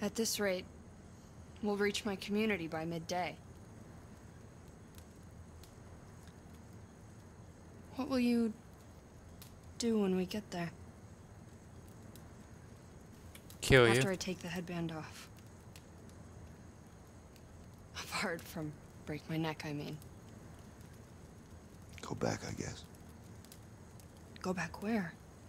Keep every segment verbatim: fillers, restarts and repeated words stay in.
At this rate, we'll reach my community by midday. What will you do when we get there? Kill you. After I take the headband off. Apart from break my neck, I mean. Go back, I guess. Go back where?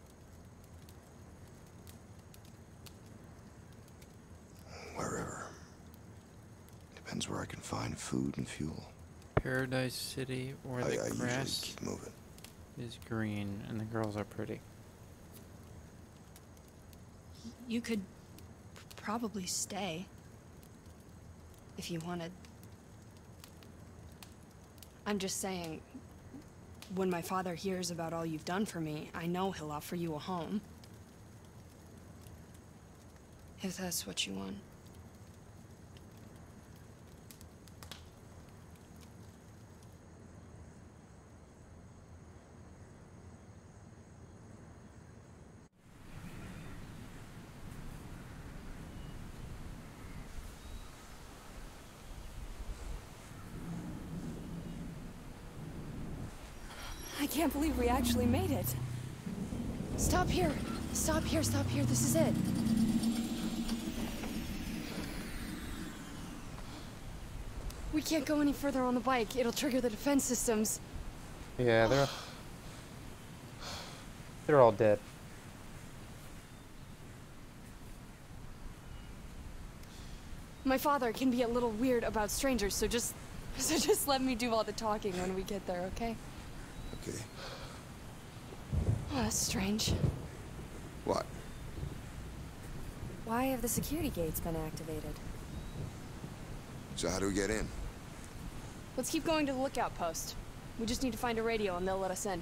Wherever. Depends where I can find food and fuel. Paradise City, where I, the I grass usually keep moving. is green and the girls are pretty. You could probably stay. If you wanted. I'm just saying, when my father hears about all you've done for me, I know he'll offer you a home. If that's what you want. I can't believe we actually made it. Stop here! Stop here, stop here, this is it. We can't go any further on the bike. It'll trigger the defense systems. Yeah, they're they're all dead. My father can be a little weird about strangers, so just so just let me do all the talking when we get there, okay? Okay. Oh, that's strange. What? Why have the security gates been activated? So how do we get in? Let's keep going to the lookout post. We just need to find a radio and they'll let us in.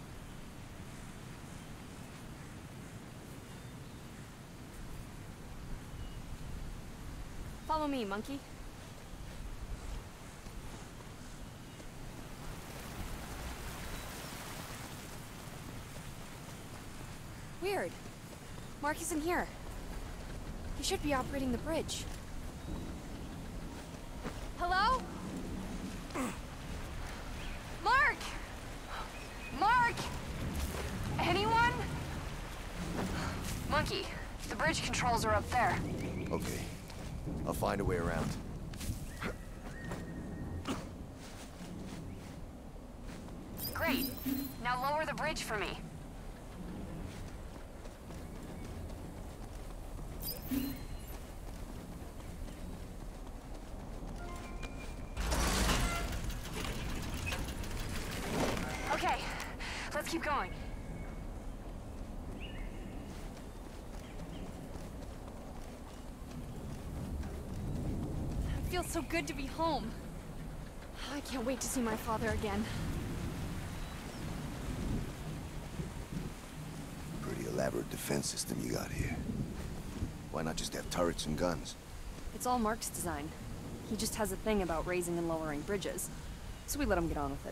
Follow me, monkey. Weird. Mark isn't here. He should be operating the bridge. Hello? Mark! Mark! Anyone? Monkey, the bridge controls are up there. Okay. I'll find a way around. Great. Now lower the bridge for me. Okay, let's keep going. It feels so good to be home. I can't wait to see my father again. Pretty elaborate defense system you got here. Why not just have turrets and guns? It's all Mark's design. He just has a thing about raising and lowering bridges, so we let him get on with it.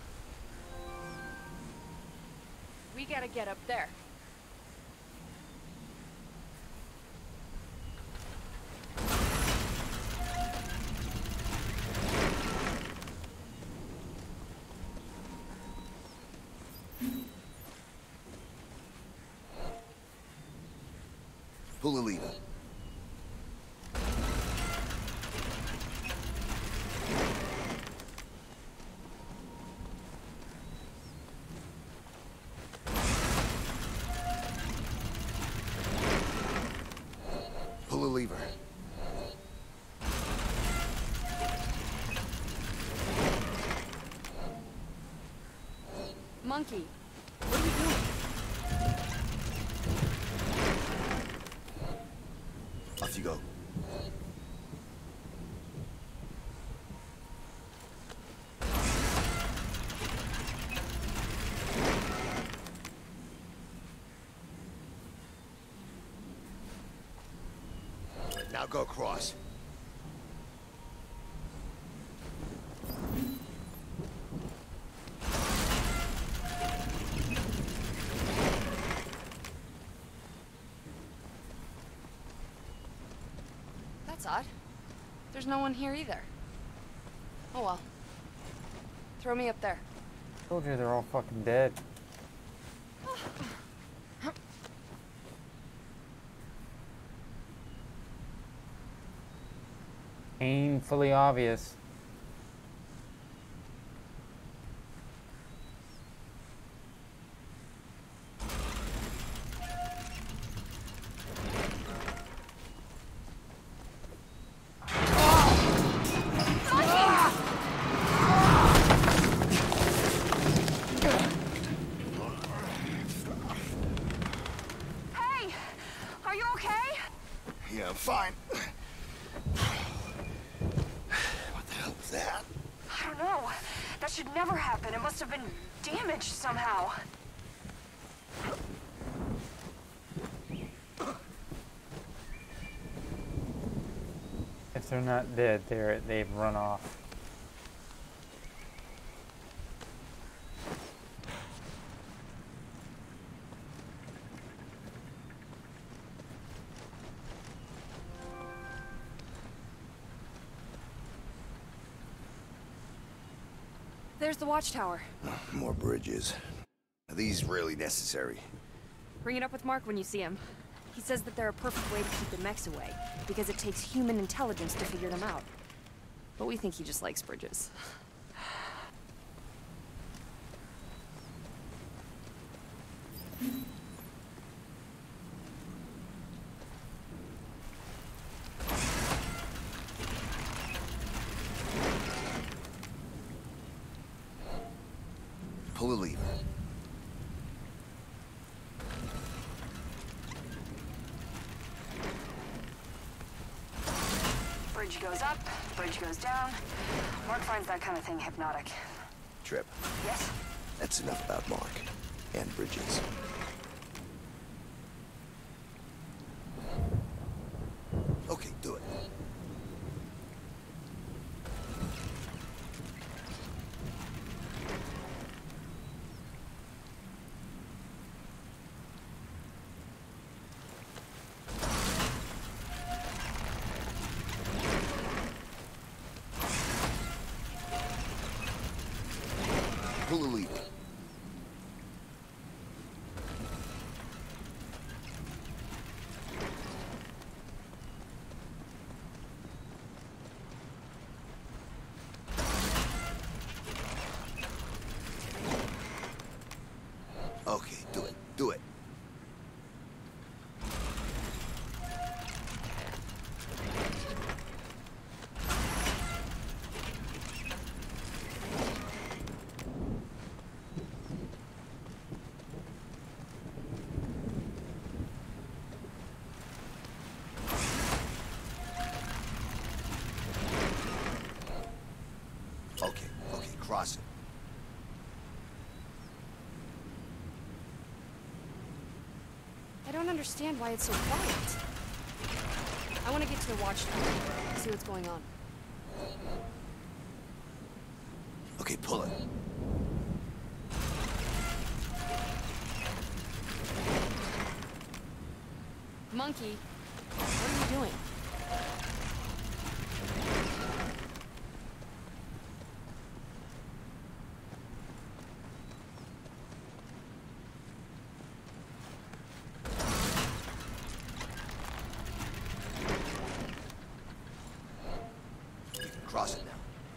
We gotta get up there. Pull the lever. Pull the lever. Monkey, what are you doing? Off you go. Now go across. That's odd. There's no one here either. Oh well. Throw me up there. Told you they're all fucking dead. Painfully obvious. Hey! Are you okay? Yeah, I'm fine. What the hell was that? I don't know. That should never happen. It must have been damaged somehow. If they're not dead, they're they've run off. There's the watchtower. More bridges. Are these really necessary? Bring it up with Mark when you see him. He says that they're a perfect way to keep the mechs away, because it takes human intelligence to figure them out. But we think he just likes bridges. Pull the lever. Bridge goes up, bridge goes down. Mark finds that kind of thing hypnotic. Trip. Yes? That's enough about Mark. And bridges. Okay, do it. Pull the lever. Okay, do it. Do it. Okay, okay, cross it. I don't understand why it's so quiet. I want to get to the watchtower, see what's going on. Okay, pull it. Monkey, what are you doing? You can cross it now.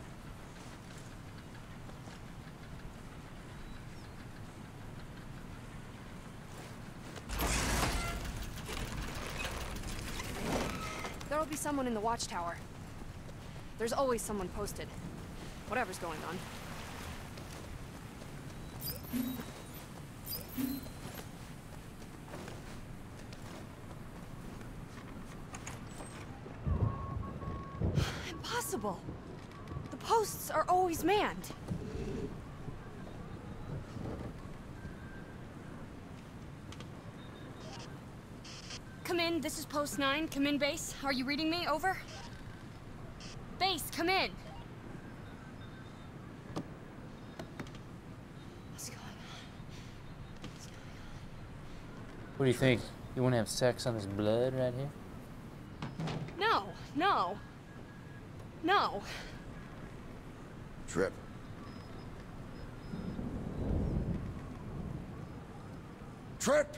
There'll be someone in the watchtower. There's always someone posted. Whatever's going on. Impossible! The posts are always manned. Come in, this is post nine. Come in, base. Are you reading me? Over? Base, come in. What's going on? What's going on? What do you think? You want to have sex on this blood right here? No, No. No. Trip. Trip!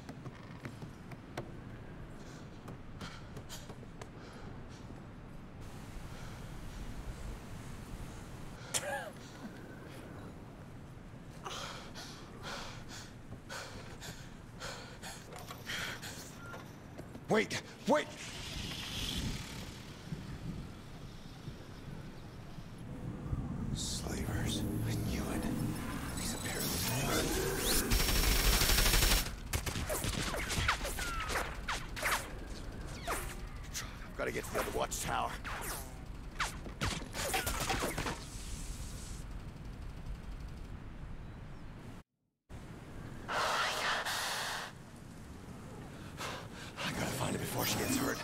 Wait, wait! Slavers. I knew it. These apparently. I've got to get to the other watchtower. I gotta find her before she gets hurt.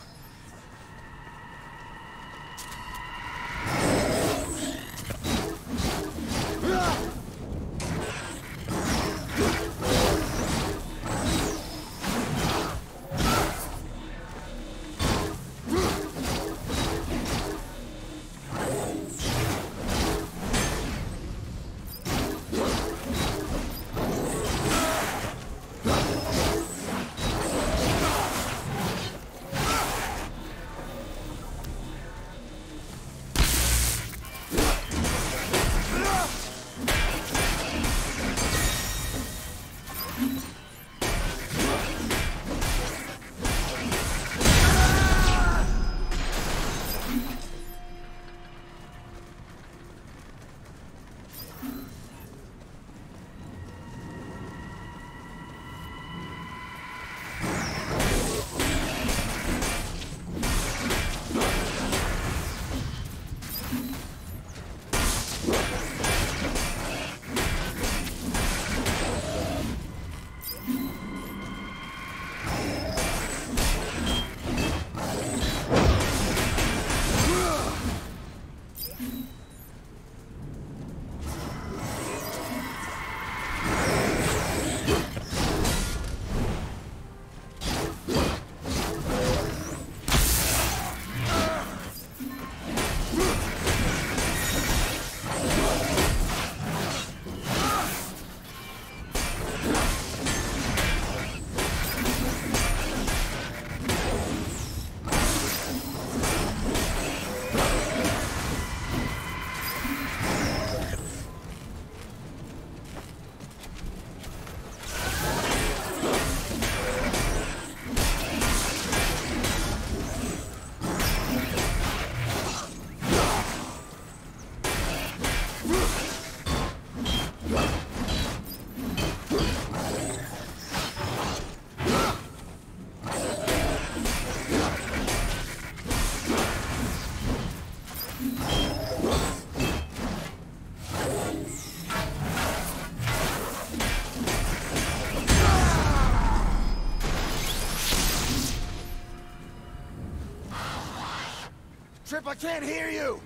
Trip, I can't hear you!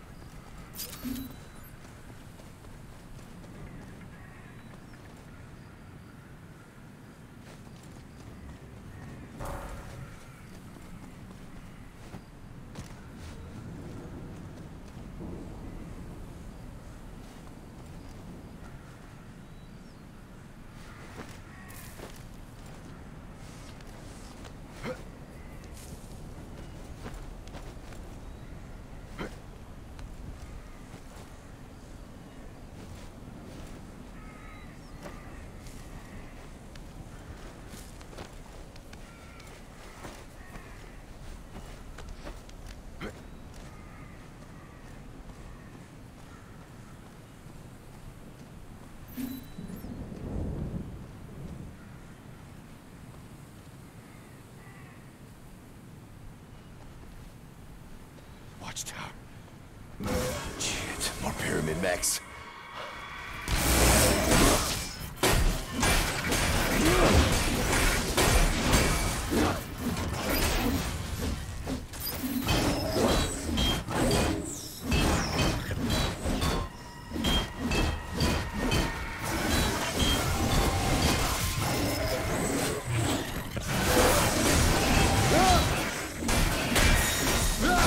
Watchtower. Shit, more pyramid mechs. Ah!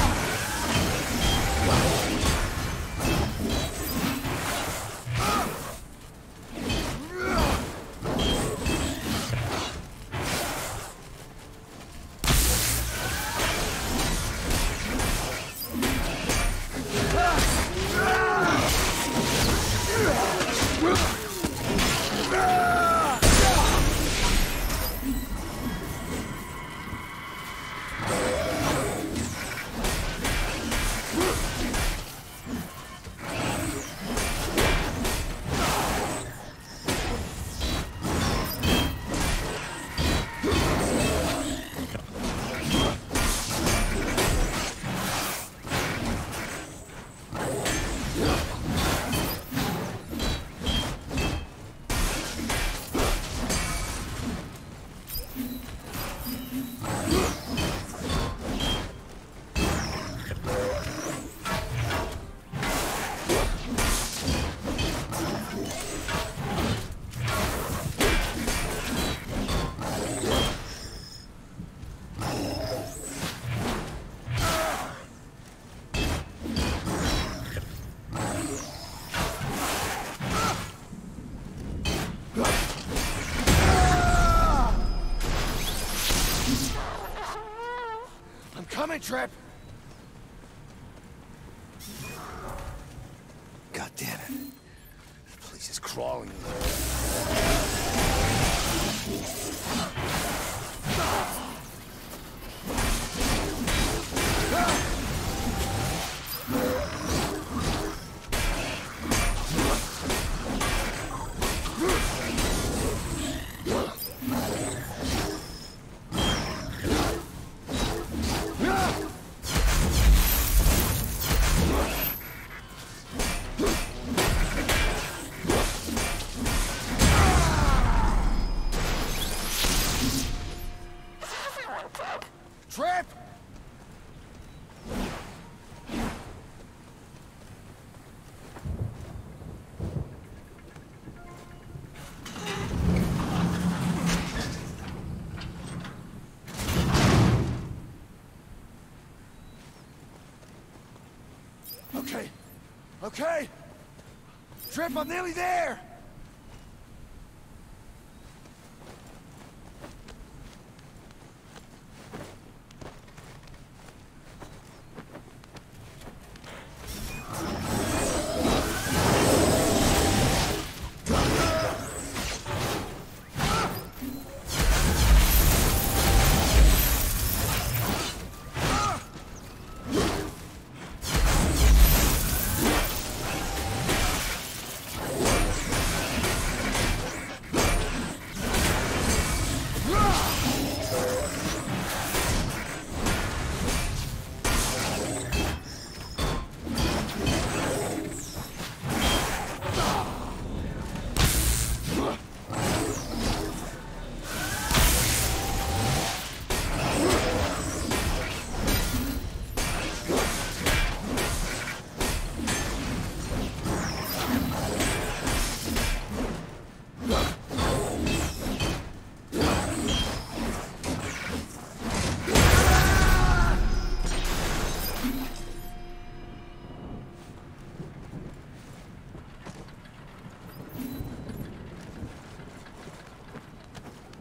Coming, Trip! God damn it. The place is crawling. Trip! Okay. Okay. Trip, I'm nearly there.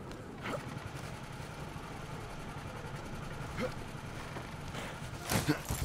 Huh.